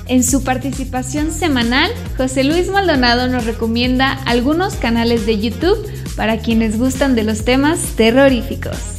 En su participación semanal, José Luis Maldonado nos recomienda algunos canales de YouTube para quienes gustan de los temas terroríficos.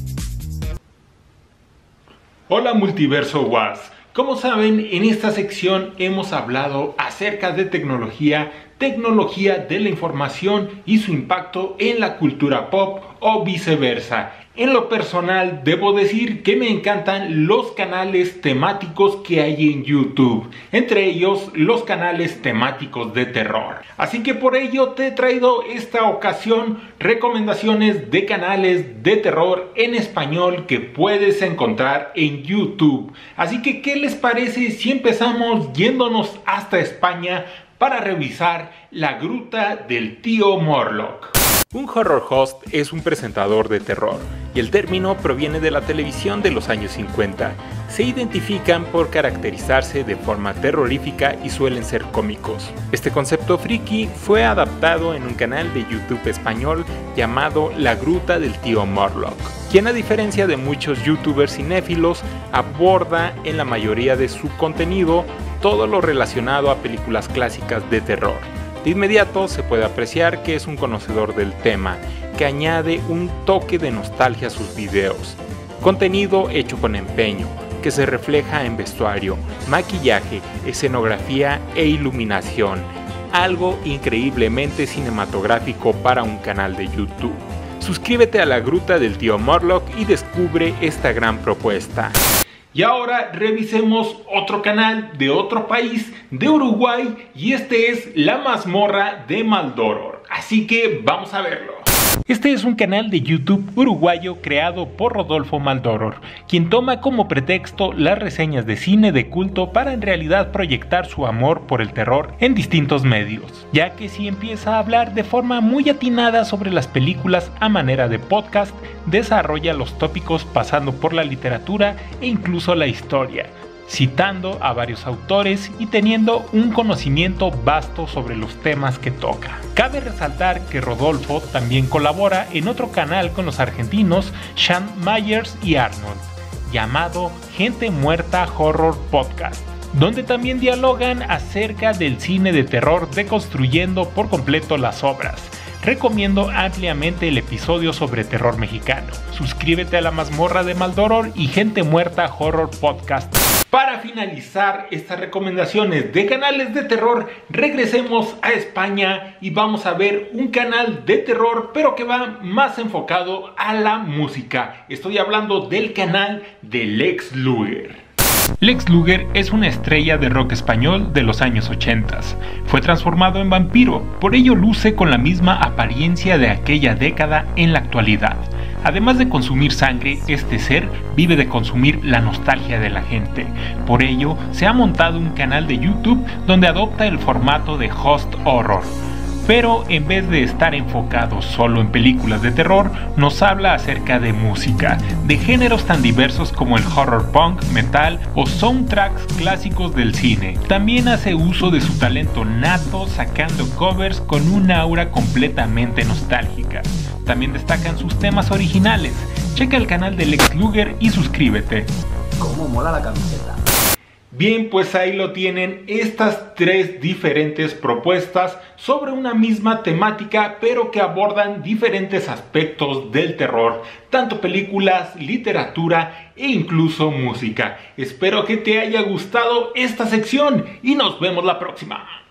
Hola Multiverso WAS. Como saben, en esta sección hemos hablado acerca de tecnología de la información y su impacto en la cultura pop o viceversa. En lo personal, debo decir que me encantan los canales temáticos que hay en YouTube, entre ellos los canales temáticos de terror. Así que por ello te he traído esta ocasión recomendaciones de canales de terror en español que puedes encontrar en YouTube. Así que, ¿qué les parece si empezamos yéndonos hasta España para revisar La Gruta del Tío Morlock? Un horror host es un presentador de terror, y el término proviene de la televisión de los años 50. Se identifican por caracterizarse de forma terrorífica y suelen ser cómicos. Este concepto friki fue adaptado en un canal de YouTube español llamado La Gruta del Tío Morlock, quien, a diferencia de muchos youtubers cinéfilos, aborda en la mayoría de su contenido todo lo relacionado a películas clásicas de terror. De inmediato se puede apreciar que es un conocedor del tema, que añade un toque de nostalgia a sus videos. Contenido hecho con empeño, que se refleja en vestuario, maquillaje, escenografía e iluminación. Algo increíblemente cinematográfico para un canal de YouTube. Suscríbete a La Gruta del Tío Morlock y descubre esta gran propuesta. Y ahora revisemos otro canal de otro país, de Uruguay, y este es La Mazmorra de Maldoror. Así que vamos a verlo. Este es un canal de YouTube uruguayo creado por Rodolfo Maldoror, quien toma como pretexto las reseñas de cine de culto para en realidad proyectar su amor por el terror en distintos medios, ya que si empieza a hablar de forma muy atinada sobre las películas a manera de podcast, desarrolla los tópicos pasando por la literatura e incluso la historia, citando a varios autores y teniendo un conocimiento vasto sobre los temas que toca. Cabe resaltar que Rodolfo también colabora en otro canal con los argentinos Sean Myers y Arnold, llamado Gente Muerta Horror Podcast, donde también dialogan acerca del cine de terror deconstruyendo por completo las obras. Recomiendo ampliamente el episodio sobre terror mexicano. Suscríbete a La Mazmorra de Maldoror y Gente Muerta Horror Podcast. Para finalizar estas recomendaciones de canales de terror, regresemos a España y vamos a ver un canal de terror, pero que va más enfocado a la música. Estoy hablando del canal de Lex Luger. Lex Luger es una estrella de rock español de los años 80. Fue transformado en vampiro, por ello luce con la misma apariencia de aquella década en la actualidad. Además de consumir sangre, este ser vive de consumir la nostalgia de la gente. Por ello, se ha montado un canal de YouTube donde adopta el formato de host horror. Pero en vez de estar enfocado solo en películas de terror, nos habla acerca de música, de géneros tan diversos como el horror punk, metal o soundtracks clásicos del cine. También hace uso de su talento nato sacando covers con un aura completamente nostálgica. También destacan sus temas originales. Checa el canal de Lex Luger y suscríbete. ¿Cómo mola la camiseta? Bien, pues ahí lo tienen, estas tres diferentes propuestas sobre una misma temática, pero que abordan diferentes aspectos del terror, tanto películas, literatura e incluso música. Espero que te haya gustado esta sección y nos vemos la próxima.